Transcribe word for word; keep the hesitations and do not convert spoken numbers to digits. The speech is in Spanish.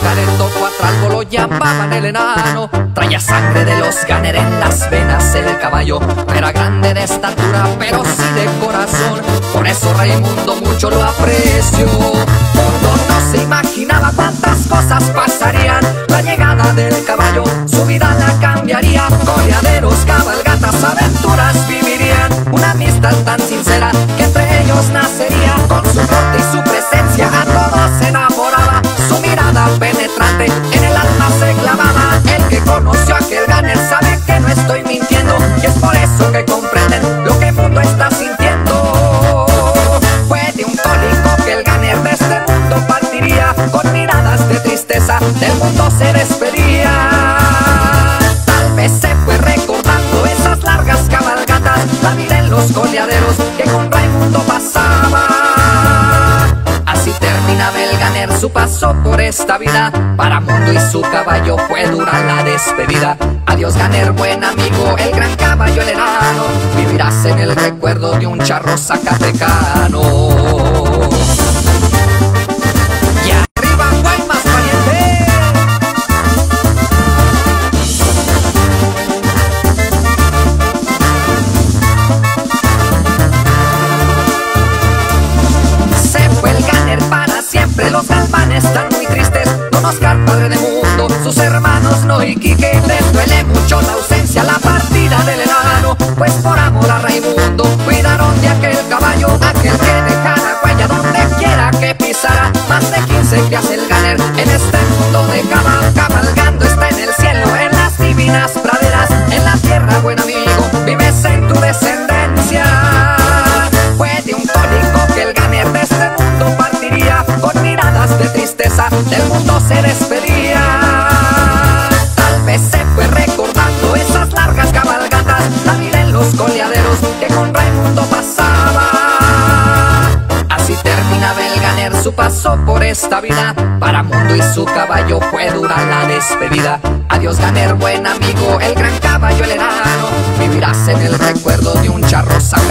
careto, Cuatralbo lo llamaban el enano. Traía sangre de los Gunner en las venas el caballo. Era grande de estatura, pero sí de corazón. Por eso Raimundo mucho lo apreció. Mundo no se imaginaba cuántas cosas pasarían. La llegada del caballo, su vida la cambiaría. Coleaderos, cabalgatas, aventuras vivirían. Una amistad tan sincera que entre ellos nacería. Con su porte y su presencia a todos enamoraba. Su mirada penetrante en el alma se clavaba. El que conoció a aquel Gunner sabe que no estoy mintiendo, y es por eso que comprenden lo que el mundo está sintiendo. Fue de un cólico que el Gunner de este mundo partiría. Con miradas de tristeza del mundo se despedía. Tal vez se fue recordando esas largas cabalgatas, la vida en los coleaderos que con Raimundo pasaba. Así terminaba el Gunner su paso por esta vida. Para Mundo y su caballo fue dura la despedida. Adiós Gunner, buen amigo, el gran caballo, el enano. Vivirás en el recuerdo de un charro zacatecano. Y arriba Guaymas valiente. Se fue el Gunner para siempre, los galvanes están muy tristes. Don Oscar, padre de Mundo, sus hermanos No y Quique. Les duele mucho la ausencia, la partida del enano, pues por amor a Raimundo cuidaron de aquel caballo, aquel que dejara huella donde quiera que pisara. Más de quince crías el Gunner en este mundo de cabal, cabalgando está en el cielo, en las divinas praderas. En la tierra, buen amigo, vives en tu descendencia. Fue de un cólico que el Gunner de este mundo partiría. Con miradas de tristeza del mundo se despedía. Tal vez se fue recordando esas largas cabalgatas, la vida en los coleaderos que con Raimundo pasaba. Así terminaba el Gunner su paso por esta vida. Para Mundo y su caballo fue dura la despedida. Adiós Gunner, buen amigo, el gran caballo, el enano. Vivirás en el recuerdo de un charro